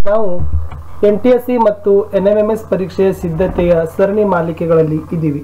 ನಾವು NTSC ಮತ್ತು NMMS ಪರೀಕ್ಷೆಯ ಸಿದ್ಧತೆಯ ಸರಣಿ ಮಾಲಿಕೆಗಳಲ್ಲಿ ಇದ್ದೀವಿ.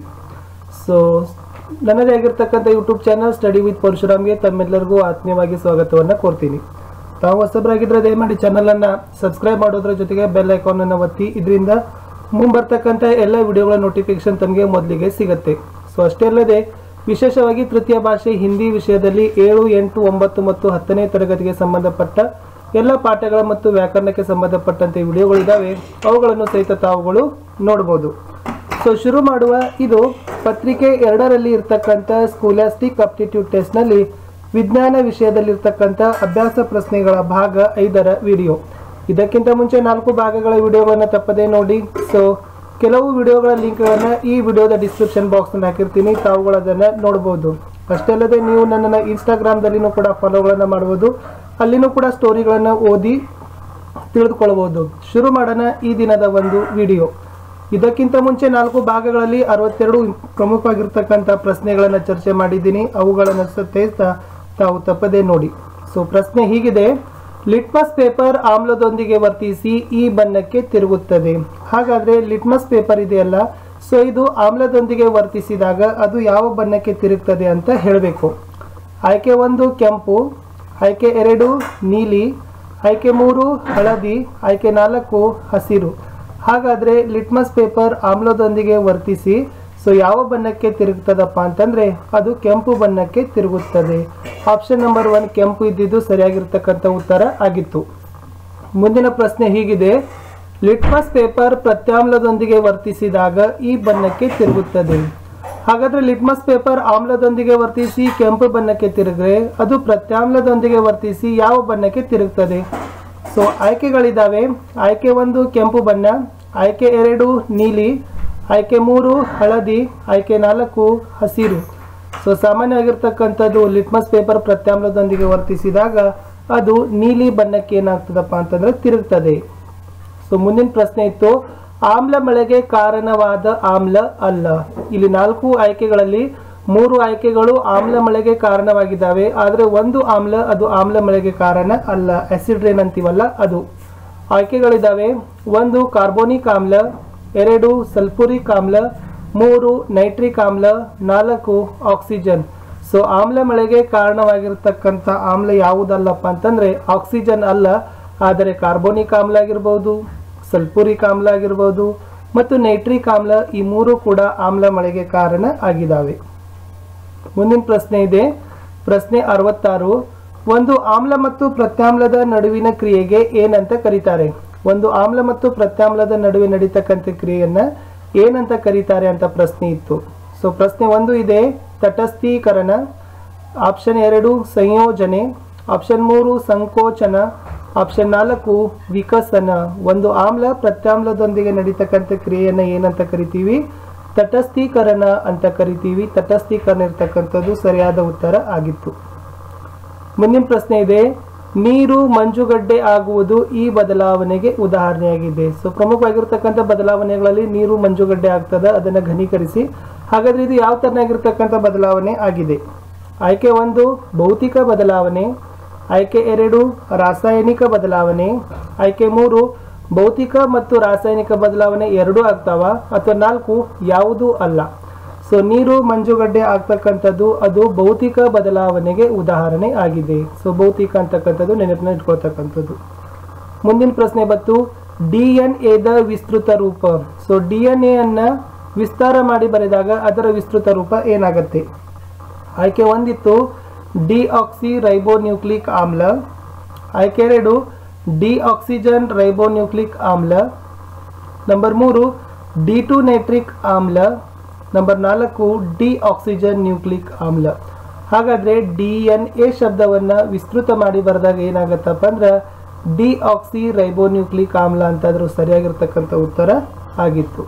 ಸೊ ನನ್ನದೇ ಆಗಿರತಕ್ಕಂಥ ಯೂಟ್ಯೂಬ್ ಚಾನಲ್ ಸ್ಟಡಿ ವಿತ್ ಪರಶುರಾಮ್ಗೆ ತಮ್ಮೆಲ್ಲರಿಗೂ ಆತ್ಮೀಯವಾಗಿ ಸ್ವಾಗತವನ್ನು ಕೋರ್ತೀನಿ. ತಾವು ಹೊಸಬರಾಗಿದ್ದರೆ ದಯಮಾಡಿ ಚಾನಲನ್ನು ಸಬ್ಸ್ಕ್ರೈಬ್ ಮಾಡೋದ್ರ ಜೊತೆಗೆ ಬೆಲ್ ಐಕಾನನ್ನು ಒತ್ತಿ. ಇದರಿಂದ ಮುಂಬರ್ತಕ್ಕಂಥ ಎಲ್ಲ ವಿಡಿಯೋಗಳ ನೋಟಿಫಿಕೇಶನ್ ತಮಗೆ ಮೊದಲಿಗೆ ಸಿಗುತ್ತೆ. ಸೊ ಅಷ್ಟೇ ಅಲ್ಲದೆ ವಿಶೇಷವಾಗಿ ತೃತೀಯ ಭಾಷೆ ಹಿಂದಿ ವಿಷಯದಲ್ಲಿ 7, 8, 9 ಮತ್ತು 10ನೇ ತರಗತಿಗೆ ಸಂಬಂಧಪಟ್ಟ ಎಲ್ಲ ಪಾಠಗಳ ಮತ್ತು ವ್ಯಾಕರಣಕ್ಕೆ ಸಂಬಂಧಪಟ್ಟಂತೆ ವಿಡಿಯೋಗಳಿದ್ದಾವೆ. ಅವುಗಳನ್ನು ಸಹಿತ ತಾವುಗಳು ನೋಡಬಹುದು. ಸೊ ಶುರು ಮಾಡುವ. ಇದು ಪತ್ರಿಕೆ 2ರಲ್ಲಿ ಇರ್ತಕ್ಕಂಥ ಸ್ಕೂಲಾಸ್ಟಿಕ್ ಅಪ್ಟಿಟ್ಯೂಡ್ ಟೆಸ್ಟ್ನಲ್ಲಿ ವಿಜ್ಞಾನ ವಿಷಯದಲ್ಲಿರ್ತಕ್ಕಂಥ ಅಭ್ಯಾಸ ಪ್ರಶ್ನೆಗಳ ಭಾಗ 5ರ ವಿಡಿಯೋ. ಇದಕ್ಕಿಂತ ಮುಂಚೆ 4 ಭಾಗಗಳ ವಿಡಿಯೋಗಳನ್ನು ತಪ್ಪದೇ ನೋಡಿ. ಸೊ ಕೆಲವು ವಿಡಿಯೋಗಳ ಲಿಂಕ್ಗಳನ್ನು ಈ ವಿಡಿಯೋದ ಡಿಸ್ಕ್ರಿಪ್ಷನ್ ಬಾಕ್ಸ್ನಲ್ಲಿ ಹಾಕಿರ್ತೀನಿ, ತಾವುಗಳು ಅದನ್ನು ನೋಡ್ಬೋದು. ಅಷ್ಟೇ ಅಲ್ಲದೆ ನೀವು ನನ್ನನ್ನು ಇನ್ಸ್ಟಾಗ್ರಾಮ್ದಲ್ಲಿನೂ ಕೂಡ ಫಾಲೋಗಳನ್ನು ಮಾಡ್ಬೋದು. ಅಲ್ಲಿನೂ ಕೂಡ ಸ್ಟೋರಿಗಳನ್ನು ಓದಿ ತಿಳಿದುಕೊಳ್ಬೋದು. ಶುರು ಮಾಡೋಣ ಈ ದಿನದ ಒಂದು ವಿಡಿಯೋ. ಇದಕ್ಕಿಂತ ಮುಂಚೆ 4 ಭಾಗಗಳಲ್ಲಿ 62 ಪ್ರಮುಖವಾಗಿರ್ತಕ್ಕಂಥ ಪ್ರಶ್ನೆಗಳನ್ನು ಚರ್ಚೆ ಮಾಡಿದ್ದೀನಿ. ಅವುಗಳನ್ನು ಸಹಿತ ತಾವು ತಪ್ಪದೇ ನೋಡಿ. ಸೊ ಪ್ರಶ್ನೆ ಹೀಗಿದೆ: ಲಿಟ್ಮಸ್ ಪೇಪರ್ ಆಮ್ಲದೊಂದಿಗೆ ವರ್ತಿಸಿ ಈ ಬಣ್ಣಕ್ಕೆ ತಿರುಗುತ್ತದೆ. ಹಾಗಾದರೆ ಲಿಟ್ಮಸ್ ಪೇಪರ್ ಇದೆಯಲ್ಲ, ಸೊ ಇದು ಆಮ್ಲದೊಂದಿಗೆ ವರ್ತಿಸಿದಾಗ ಅದು ಯಾವ ಬಣ್ಣಕ್ಕೆ ತಿರುಗ್ತದೆ ಅಂತ ಹೇಳಬೇಕು. ಆಯ್ಕೆ 1 ಕೆಂಪು, ಆಯ್ಕೆ 2 ನೀಲಿ, ಆಯ್ಕೆ 3 ಹಳದಿ, ಆಯ್ಕೆ 4 ಹಸಿರು. ಹಾಗಾದರೆ ಲಿಟ್ಮಸ್ ಪೇಪರ್ ಆಮ್ಲದೊಂದಿಗೆ ವರ್ತಿಸಿ ಸೊ ಯಾವ ಬಣ್ಣಕ್ಕೆ ತಿರುಗ್ತದಪ್ಪ ಅಂತಂದರೆ ಅದು ಕೆಂಪು ಬಣ್ಣಕ್ಕೆ ತಿರುಗುತ್ತದೆ. ಆಪ್ಷನ್ ನಂಬರ್ 1 ಕೆಂಪು ಇದ್ದಿದ್ದು ಸರಿಯಾಗಿರ್ತಕ್ಕಂಥ ಉತ್ತರ ಆಗಿತ್ತು. ಮುಂದಿನ ಪ್ರಶ್ನೆ ಹೀಗಿದೆ: ಲಿಟ್ಮಸ್ ಪೇಪರ್ ಪ್ರತ್ಯಾಮ್ಲದೊಂದಿಗೆ ವರ್ತಿಸಿದಾಗ ಈ ಬಣ್ಣಕ್ಕೆ ತಿರುಗುತ್ತದೆ. ಹಾಗಾದರೆ ಲಿಟ್ಮಸ್ ಪೇಪರ್ ಆಮ್ಲದೊಂದಿಗೆ ವರ್ತಿಸಿ ಕೆಂಪು ಬಣ್ಣಕ್ಕೆ ತಿರುಗಿದ್ರೆ ಅದು ಪ್ರತ್ಯಾಮ್ಲದೊಂದಿಗೆ ವರ್ತಿಸಿ ಯಾವ ಬಣ್ಣಕ್ಕೆ ತಿರುಗ್ತದೆ? ಸೊ ಆಯ್ಕೆಗಳಿದ್ದಾವೆ. ಆಯ್ಕೆ 1 ಕೆಂಪು ಬಣ್ಣ, ಆಯ್ಕೆ 2 ನೀಲಿ, ಆಯ್ಕೆ 3 ಹಳದಿ, ಆಯ್ಕೆ 4 ಹಸಿರು. ಸೊ ಸಾಮಾನ್ಯವಾಗಿರ್ತಕ್ಕಂಥದ್ದು ಲಿಟ್ಮಸ್ ಪೇಪರ್ ಪ್ರತ್ಯಾಮ್ಲದೊಂದಿಗೆ ವರ್ತಿಸಿದಾಗ ಅದು ನೀಲಿ ಬಣ್ಣಕ್ಕೆ ಏನಾಗ್ತದಪ್ಪ ಅಂತಂದ್ರೆ ತಿರುಗ್ತದೆ. ಸೊ ಮುಂದಿನ ಪ್ರಶ್ನೆ ಇತ್ತು: ಆಮ್ಲ ಮಳೆಗೆ ಕಾರಣವಾದ ಆಮ್ಲ ಅಲ್ಲ. ಇಲ್ಲಿ 4 ಆಯ್ಕೆಗಳಲ್ಲಿ 3 ಆಯ್ಕೆಗಳು ಆಮ್ಲ ಮಳೆಗೆ ಕಾರಣವಾಗಿದ್ದಾವೆ. ಆದರೆ ಒಂದು ಆಮ್ಲ ಅದು ಆಮ್ಲ ಮಳೆಗೆ ಕಾರಣ ಅಲ್ಲ, ಆಸಿಡ್ ರೇನ್ ಅಂತೀವಲ್ಲ ಅದು. ಆಯ್ಕೆಗಳಿದ್ದಾವೆ. 1 ಕಾರ್ಬೋನಿಕ್ ಆಮ್ಲ, 2 ಸಲ್ಫೂರಿಕ್ ಆಮ್ಲ, 3 ನೈಟ್ರಿಕ್ ಆಮ್ಲ, 4 ಆಕ್ಸಿಜನ್. ಸೊ ಆಮ್ಲ ಮಳೆಗೆ ಕಾರಣವಾಗಿರ್ತಕ್ಕಂಥ ಆಮ್ಲ ಯಾವುದಲ್ಲಪ್ಪ ಅಂತಂದರೆ ಆಕ್ಸಿಜನ್ ಅಲ್ಲ, ಆದರೆ ಕಾರ್ಬೋನಿಕ್ ಆಮ್ಲ ಆಗಿರ್ಬೋದು, ಸಲ್ಫೂರಿಕ್ ಆಮ್ಲ ಆಗಿರ್ಬೋದು ಮತ್ತು ನೈಟ್ರಿಕ್ ಆಮ್ಲ, ಈ 3 ಕೂಡ ಆಮ್ಲ ಮಳೆಗೆ ಕಾರಣ ಆಗಿದ್ದಾವೆ. ಮುಂದಿನ ಪ್ರಶ್ನೆ ಇದೆ. ಪ್ರಶ್ನೆ 66: ಒಂದು ಆಮ್ಲ ಮತ್ತು ಪ್ರತ್ಯಾಮ್ಲದ ನಡುವಿನ ಕ್ರಿಯೆಗೆ ಏನಂತ ಕರೀತಾರೆ? ಒಂದು ಆಮ್ಲ ಮತ್ತು ಪ್ರತ್ಯಾಮ್ಲದ ನಡುವೆ ನಡೀತಕ್ಕಂಥ ಕ್ರಿಯೆಯನ್ನು ಏನಂತ ಕರೀತಾರೆ ಅಂತ ಪ್ರಶ್ನೆ ಇತ್ತು. ಸೊ ಪ್ರಶ್ನೆ 1 ಇದೆ ತಟಸ್ಥೀಕರಣ, ಆಪ್ಷನ್ 2 ಸಂಯೋಜನೆ, ಆಪ್ಷನ್ 3 ಸಂಕೋಚನ, ಆಪ್ಷನ್ 4 ವಿಕಸನ. ಒಂದು ಆಮ್ಲ ಪ್ರತ್ಯಾಮ್ಲದೊಂದಿಗೆ ನಡೀತಕ್ಕಂಥ ಕ್ರಿಯೆಯನ್ನು ಏನಂತ ಕರಿತೀವಿ? ತಟಸ್ಥೀಕರಣ ಅಂತ ಕರಿತೀವಿ. ತಟಸ್ಥೀಕರಣ ಇರ್ತಕ್ಕಂಥದ್ದು ಸರಿಯಾದ ಉತ್ತರ ಆಗಿತ್ತು. ಮುಂದಿನ ಪ್ರಶ್ನೆ ಇದೆ: ನೀರು ಮಂಜುಗಡ್ಡೆ ಆಗುವುದು ಈ ಬದಲಾವಣೆಗೆ ಉದಾಹರಣೆಯಾಗಿದೆ. ಸೊ ಪ್ರಮುಖವಾಗಿರ್ತಕ್ಕಂಥ ಬದಲಾವಣೆಗಳಲ್ಲಿ ನೀರು ಮಂಜುಗಡ್ಡೆ ಆಗ್ತದೆ, ಅದನ್ನು ಘನೀಕರಿಸಿ. ಹಾಗಾದರೆ ಇದು ಯಾವ ತರನಾಗಿರ್ತಕ್ಕಂಥ ಬದಲಾವಣೆ ಆಗಿದೆ? ಆಯ್ಕೆ 1 ಭೌತಿಕ ಬದಲಾವಣೆ, ಆಯ್ಕೆ 2 ರಾಸಾಯನಿಕ ಬದಲಾವಣೆ, ಆಯ್ಕೆ 3 ಭೌತಿಕ ಮತ್ತು ರಾಸಾಯನಿಕ ಬದಲಾವಣೆ ಎರಡೂ ಆಗ್ತಾವ, ಅಥವಾ 4 ಯಾವುದೂ ಅಲ್ಲ. ಸೊ ನೀರು ಮಂಜುಗಡ್ಡೆ ಆಗ್ತಕ್ಕಂಥದ್ದು ಅದು ಭೌತಿಕ ಬದಲಾವಣೆಗೆ ಉದಾಹರಣೆ ಆಗಿದೆ. ಸೊ ಭೌತಿಕ ಅಂತಕ್ಕಂಥದ್ದು ನೆನಪಿನ ಇಟ್ಕೊಳ್ತಕ್ಕಂಥದ್ದು. ಮುಂದಿನ ಪ್ರಶ್ನೆ ಬಂತು DNA ದ ವಿಸ್ತೃತ ರೂಪ. ಸೊ DNA ಅನ್ನು ವಿಸ್ತಾರ ಮಾಡಿ ಬರೆದಾಗ ಅದರ ವಿಸ್ತೃತ ರೂಪ ಏನಾಗುತ್ತೆ? ಆಯ್ಕೆ 1 ಇತ್ತು ಡಿಆಕ್ಸಿ ರೈಬೋನ್ಯೂಕ್ಲಿಕ್ ಆಮ್ಲ, ಆಯ್ಕೆ 2 ಡಿಆಕ್ಸಿಜನ್ ರೈಬೋನ್ಯೂಕ್ಲಿಕ್ ಆಮ್ಲ, ನಂಬರ್ 3 D2 ನೈಟ್ರಿಕ್ ಆಮ್ಲ, ನಂಬರ್ 4 ಡಿಆಕ್ಸಿಜನ್ ನ್ಯೂಕ್ಲಿಕ್ ಆಮ್ಲ. ಹಾಗಾದರೆ DNA ಶಬ್ದವನ್ನು ವಿಸ್ತೃತ ಮಾಡಿ ಬರೆದಾಗ ಏನಾಗತ್ತಪ್ಪ ಅಂದ್ರೆ ಡಿಆಕ್ಸಿ ರೈಬೋನ್ಯೂಕ್ಲಿಕ್ ಆಮ್ಲ ಅಂತಾದರೂ ಸರಿಯಾಗಿರ್ತಕ್ಕಂಥ ಉತ್ತರ ಆಗಿತ್ತು.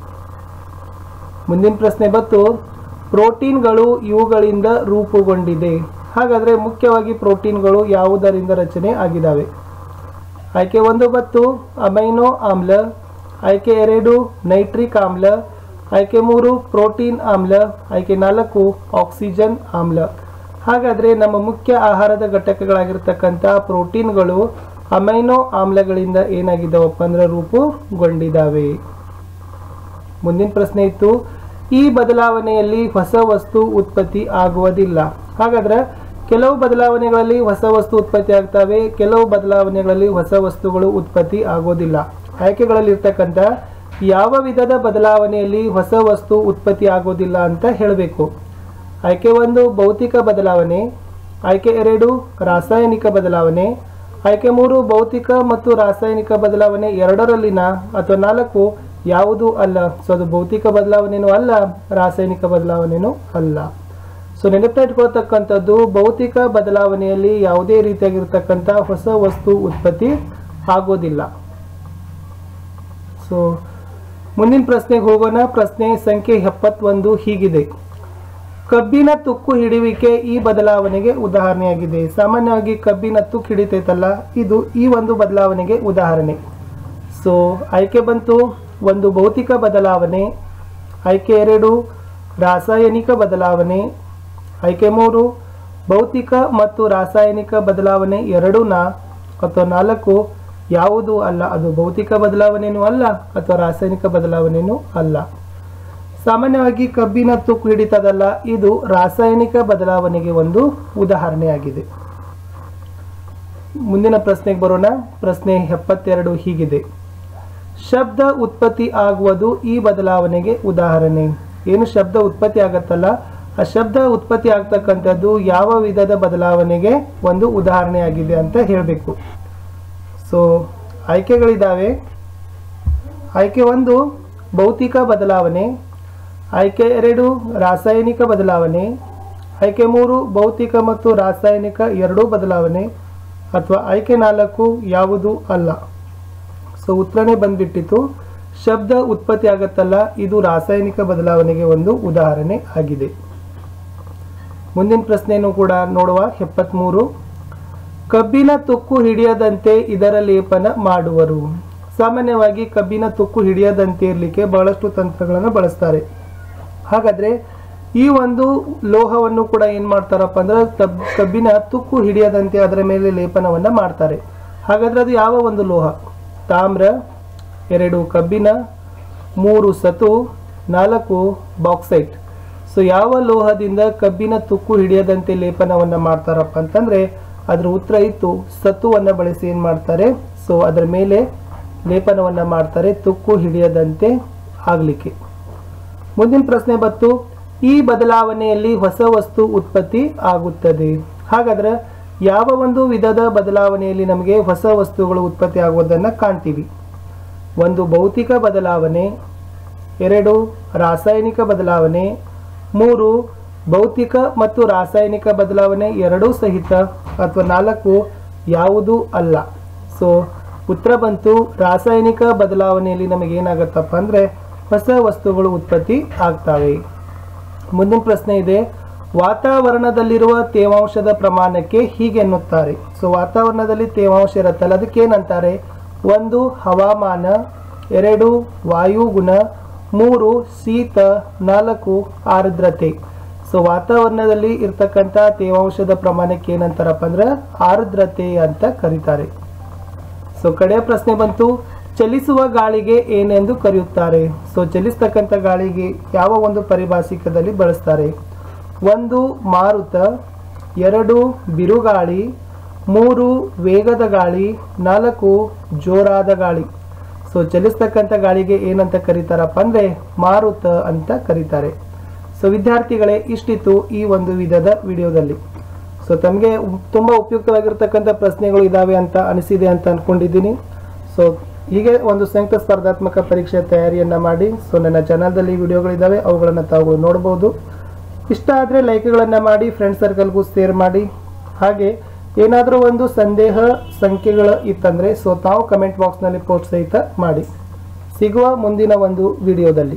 ಮುಂದಿನ ಪ್ರಶ್ನೆ ಬಂತು ಪ್ರೋಟೀನ್ಗಳು ಇವುಗಳಿಂದ ರೂಪುಗೊಂಡಿದೆ. ಹಾಗಾದರೆ ಮುಖ್ಯವಾಗಿ ಪ್ರೋಟೀನ್ಗಳು ಯಾವುದರಿಂದ ರಚನೆ ಆಗಿದ್ದಾವೆ? ಆಯ್ಕೆ 1 ಬಂತು ಅಮೈನೋ ಆಮ್ಲ, ಆಯ್ಕೆ 2 ನೈಟ್ರಿಕ್ ಆಮ್ಲ, ಆಯ್ಕೆ 3 ಪ್ರೋಟೀನ್ ಆಮ್ಲ, ಆಯ್ಕೆ 4 ಆಕ್ಸಿಜನ್ ಆಮ್ಲ. ಹಾಗಾದರೆ ನಮ್ಮ ಮುಖ್ಯ ಆಹಾರದ ಘಟಕಗಳಾಗಿರ್ತಕ್ಕಂಥ ಪ್ರೋಟೀನ್ಗಳು ಅಮೈನೋ ಆಮ್ಲಗಳಿಂದ ಏನಾಗಿದ್ದಾವಪ್ಪ ಅಂದ್ರೆ ರೂಪುಗೊಂಡಿದ್ದಾವೆ. ಮುಂದಿನ ಪ್ರಶ್ನೆ ಇತ್ತು, ಈ ಬದಲಾವಣೆಯಲ್ಲಿ ಹೊಸ ವಸ್ತು ಉತ್ಪತ್ತಿ ಆಗುವುದಿಲ್ಲ. ಹಾಗಾದ್ರೆ ಕೆಲವು ಬದಲಾವಣೆಗಳಲ್ಲಿ ಹೊಸ ವಸ್ತು ಉತ್ಪತ್ತಿ ಆಗ್ತವೆ, ಕೆಲವು ಬದಲಾವಣೆಗಳಲ್ಲಿ ಹೊಸ ವಸ್ತುಗಳು ಉತ್ಪತ್ತಿ ಆಗೋದಿಲ್ಲ. ಆಯ್ಕೆಗಳಲ್ಲಿ ಇರ್ತಕ್ಕಂಥ ಯಾವ ವಿಧದ ಬದಲಾವಣೆಯಲ್ಲಿ ಹೊಸ ವಸ್ತು ಉತ್ಪತ್ತಿ ಆಗೋದಿಲ್ಲ ಅಂತ ಹೇಳಬೇಕು. ಆಯ್ಕೆ 1 ಭೌತಿಕ ಬದಲಾವಣೆ, ಆಯ್ಕೆ 2 ರಾಸಾಯನಿಕ ಬದಲಾವಣೆ, ಆಯ್ಕೆ 3 ಭೌತಿಕ ಮತ್ತು ರಾಸಾಯನಿಕ ಬದಲಾವಣೆ ಎರಡರಲ್ಲಿನ ಅಥವಾ 4 ಯಾವುದು ಅಲ್ಲ. ಸೊ ಅದು ಭೌತಿಕ ಬದಲಾವಣೆನೂ ಅಲ್ಲ, ರಾಸಾಯನಿಕ ಬದಲಾವಣೆನೂ ಅಲ್ಲ. ಸೊ ನೆನಪಿಟ್ಕೊಳ್ತಕ್ಕಂಥದ್ದು ಭೌತಿಕ ಬದಲಾವಣೆಯಲ್ಲಿ ಯಾವುದೇ ರೀತಿಯಾಗಿರ್ತಕ್ಕಂಥ ಹೊಸ ವಸ್ತು ಉತ್ಪತ್ತಿ ಆಗೋದಿಲ್ಲ. ಸೊ ಮುಂದಿನ ಪ್ರಶ್ನೆಗೆ ಹೋಗೋಣ. ಪ್ರಶ್ನೆ ಸಂಖ್ಯೆ 71 ಹೀಗಿದೆ, ಕಬ್ಬಿನ ತುಕ್ಕು ಹಿಡಿಯುವಿಕೆ ಈ ಬದಲಾವಣೆಗೆ ಉದಾಹರಣೆಯಾಗಿದೆ. ಸಾಮಾನ್ಯವಾಗಿ ಕಬ್ಬಿನ ತುಕ್ಕು ಹಿಡಿತೈತಲ್ಲ, ಇದು ಈ ಒಂದು ಬದಲಾವಣೆಗೆ ಉದಾಹರಣೆ. ಸೊ ಆಯ್ಕೆ ಬಂತು 1 ಭೌತಿಕ ಬದಲಾವಣೆ, ಆಯ್ಕೆ 2 ರಾಸಾಯನಿಕ ಬದಲಾವಣೆ, ಆಯ್ಕೆ 3 ಭೌತಿಕ ಮತ್ತು ರಾಸಾಯನಿಕ ಬದಲಾವಣೆ ಎರಡೂನ, ಅಥವಾ 4 ಯಾವುದು ಅಲ್ಲ, ಅದು ಭೌತಿಕ ಬದಲಾವಣೆನೂ ಅಲ್ಲ ಅಥವಾ ರಾಸಾಯನಿಕ ಬದಲಾವಣೆನೂ ಅಲ್ಲ. ಸಾಮಾನ್ಯವಾಗಿ ಕಬ್ಬಿನ ತುಕ್ಕು ಹಿಡಿತದಲ್ಲ, ಇದು ರಾಸಾಯನಿಕ ಬದಲಾವಣೆಗೆ ಒಂದು ಉದಾಹರಣೆಯಾಗಿದೆ. ಮುಂದಿನ ಪ್ರಶ್ನೆಗೆ ಬರೋಣ. ಪ್ರಶ್ನೆ 72 ಹೀಗಿದೆ, ಶಬ್ದ ಉತ್ಪತ್ತಿ ಆಗುವುದು ಈ ಬದಲಾವಣೆಗೆ ಉದಾಹರಣೆ. ಏನು ಶಬ್ದ ಉತ್ಪತ್ತಿ ಆಗತ್ತಲ್ಲ, ಆ ಶಬ್ದ ಉತ್ಪತ್ತಿ ಆಗ್ತಕ್ಕಂಥದ್ದು ಯಾವ ವಿಧದ ಬದಲಾವಣೆಗೆ ಒಂದು ಉದಾಹರಣೆಯಾಗಿದೆ ಅಂತ ಹೇಳಬೇಕು. ಸೊ ಆಯ್ಕೆಗಳಿದ್ದಾವೆ. ಆಯ್ಕೆ 1 ಭೌತಿಕ ಬದಲಾವಣೆ, ಆಯ್ಕೆ 2 ರಾಸಾಯನಿಕ ಬದಲಾವಣೆ, ಆಯ್ಕೆ 3 ಭೌತಿಕ ಮತ್ತು ರಾಸಾಯನಿಕ ಎರಡೂ ಬದಲಾವಣೆ, ಅಥವಾ ಆಯ್ಕೆ 4 ಯಾವುದು ಅಲ್ಲ. ಸೊ ಉತ್ತರನೇ ಬಂದ್ಬಿಟ್ಟಿತ್ತು, ಶಬ್ದ ಉತ್ಪತ್ತಿ ಆಗತ್ತಲ್ಲ, ಇದು ರಾಸಾಯನಿಕ ಬದಲಾವಣೆಗೆ ಒಂದು ಉದಾಹರಣೆ ಆಗಿದೆ. ಮುಂದಿನ ಪ್ರಶ್ನೆಯನ್ನು ಕೂಡ ನೋಡುವ. 73 ಕಬ್ಬಿನ ತುಕ್ಕು ಹಿಡಿಯದಂತೆ ಇದರ ಲೇಪನ ಮಾಡುವರು. ಸಾಮಾನ್ಯವಾಗಿ ಕಬ್ಬಿನ ತುಕ್ಕು ಹಿಡಿಯದಂತೆ ಇರಲಿಕ್ಕೆ ಬಹಳಷ್ಟು ತಂತ್ರಗಳನ್ನು ಬಳಸ್ತಾರೆ. ಹಾಗಾದ್ರೆ ಈ ಒಂದು ಲೋಹವನ್ನು ಕೂಡ ಏನ್ ಮಾಡ್ತಾರಪ್ಪ ಅಂದ್ರೆ ಕಬ್ಬಿನ ತುಕ್ಕು ಹಿಡಿಯದಂತೆ ಅದರ ಮೇಲೆ ಲೇಪನವನ್ನ ಮಾಡ್ತಾರೆ. ಹಾಗಾದ್ರೆ ಅದು ಯಾವ ಒಂದು ಲೋಹ? ತಾಮ್ರ, 2 ಕಬ್ಬಿಣ, 3 ಸತು, 4 ಬಾಕ್ಸೈಟ್. ಸೊ ಯಾವ ಲೋಹದಿಂದ ಕಬ್ಬಿನ ತುಕ್ಕು ಹಿಡಿಯದಂತೆ ಲೇಪನವನ್ನ ಮಾಡ್ತಾರಪ್ಪ ಅಂತಂದ್ರೆ ಅದ್ರ ಉತ್ತರ ಇತ್ತು ಸತುವನ್ನ ಬಳಸಿ ಏನ್ ಮಾಡ್ತಾರೆ, ಸೊ ಅದರ ಮೇಲೆ ಲೇಪನವನ್ನ ಮಾಡ್ತಾರೆ ತುಕ್ಕು ಹಿಡಿಯದಂತೆ ಆಗ್ಲಿಕ್ಕೆ. ಮುಂದಿನ ಪ್ರಶ್ನೆ ಬಂತು, ಈ ಬದಲಾವಣೆಯಲ್ಲಿ ಹೊಸ ವಸ್ತು ಉತ್ಪತ್ತಿ ಆಗುತ್ತದೆ. ಹಾಗಾದ್ರೆ ಯಾವ ಒಂದು ವಿಧದ ಬದಲಾವಣೆಯಲ್ಲಿ ನಮಗೆ ಹೊಸ ವಸ್ತುಗಳು ಉತ್ಪತ್ತಿ ಆಗುವುದನ್ನು ಕಾಣ್ತೀವಿ? 1 ಭೌತಿಕ ಬದಲಾವಣೆ, 2 ರಾಸಾಯನಿಕ ಬದಲಾವಣೆ, 3 ಭೌತಿಕ ಮತ್ತು ರಾಸಾಯನಿಕ ಬದಲಾವಣೆ ಎರಡೂ ಸಹಿತ, ಅಥವಾ 4 ಯಾವುದೂ ಅಲ್ಲ. ಸೊ ಉತ್ತರ ಬಂತು ರಾಸಾಯನಿಕ ಬದಲಾವಣೆಯಲ್ಲಿ ನಮಗೆ ಏನಾಗತ್ತಪ್ಪ ಅಂದ್ರೆ ಹೊಸ ವಸ್ತುಗಳು ಉತ್ಪತ್ತಿ ಆಗ್ತವೆ. ಮುಂದಿನ ಪ್ರಶ್ನೆ ಇದೆ, ವಾತಾವರಣದಲ್ಲಿರುವ ತೇವಾಂಶದ ಪ್ರಮಾಣಕ್ಕೆ ಹೀಗೆ ಎನ್ನುತ್ತಾರೆ. ಸೊ ವಾತಾವರಣದಲ್ಲಿ ತೇವಾಂಶ ಇರುತ್ತಲ್ಲ, ಅದಕ್ಕೆ ಏನಂತಾರೆ? 1 ಹವಾಮಾನ, 2 ವಾಯುಗುಣ, 3 ಶೀತ, 4 ಆರ್ದ್ರತೆ. ಸೊ ವಾತಾವರಣದಲ್ಲಿ ಇರ್ತಕ್ಕಂಥ ತೇವಾಂಶದ ಪ್ರಮಾಣಕ್ಕೆ ಏನಂತಾರಪ್ಪ ಅಂದ್ರೆ ಆರ್ದ್ರತೆ ಅಂತ ಕರೀತಾರೆ. ಸೊ ಕಡೆಯ ಪ್ರಶ್ನೆ ಬಂತು, ಚಲಿಸುವ ಗಾಳಿಗೆ ಏನೆಂದು ಕರೆಯುತ್ತಾರೆ? ಸೊ ಚಲಿಸ್ತಕ್ಕಂಥ ಗಾಳಿಗೆ ಯಾವ ಒಂದು ಪರಿಭಾಷಿಕದಲ್ಲಿ ಬಳಸ್ತಾರೆ? 1 ಮಾರುತ, 2 ಬಿರುಗಾಳಿ, 3 ವೇಗದ ಗಾಳಿ, 4 ಜೋರಾದ ಗಾಳಿ. ಸೊ ಚಲಿಸ್ತಕ್ಕಂಥ ಗಾಳಿಗೆ ಏನಂತ ಕರೀತಾರಪ್ಪ ಅಂದ್ರೆ ಮಾರುತ ಅಂತ ಕರೀತಾರೆ. ಸೊ ವಿದ್ಯಾರ್ಥಿಗಳೇ, ಇಷ್ಟಿತ್ತು ಈ ಒಂದು ವಿಧದ ವಿಡಿಯೋದಲ್ಲಿ. ಸೊ ತಮಗೆ ತುಂಬ ಉಪಯುಕ್ತವಾಗಿರ್ತಕ್ಕಂಥ ಪ್ರಶ್ನೆಗಳು ಇದ್ದಾವೆ ಅಂತ ಅನಿಸಿದೆ ಅಂತ ಅಂದ್ಕೊಂಡಿದ್ದೀನಿ. ಸೊ ಹೀಗೆ ಒಂದು ಸಂಯುಕ್ತ ಸ್ಪರ್ಧಾತ್ಮಕ ಪರೀಕ್ಷೆ ತಯಾರಿಯನ್ನು ಮಾಡಿ. ಸೊ ನನ್ನ ಚಾನಲ್ದಲ್ಲಿ ವಿಡಿಯೋಗಳಿದ್ದಾವೆ, ಅವುಗಳನ್ನು ತಾವು ನೋಡ್ಬೋದು. ಇಷ್ಟ ಆದರೆ ಲೈಕ್ಗಳನ್ನು ಮಾಡಿ, ಫ್ರೆಂಡ್ ಸರ್ಕಲ್ಗೂ ಶೇರ್ ಮಾಡಿ. ಹಾಗೆ ಏನಾದರೂ ಒಂದು ಸಂದೇಹ ಸಂಖ್ಯೆಗಳು ಇತ್ತಂದರೆ ಸೊ ತಾವು ಕಮೆಂಟ್ ಬಾಕ್ಸ್ನಲ್ಲಿ ಪೋಸ್ಟ್ ಸಹಿತ ಮಾಡಿ. ಸಿಗುವ ಮುಂದಿನ ಒಂದು ವಿಡಿಯೋದಲ್ಲಿ.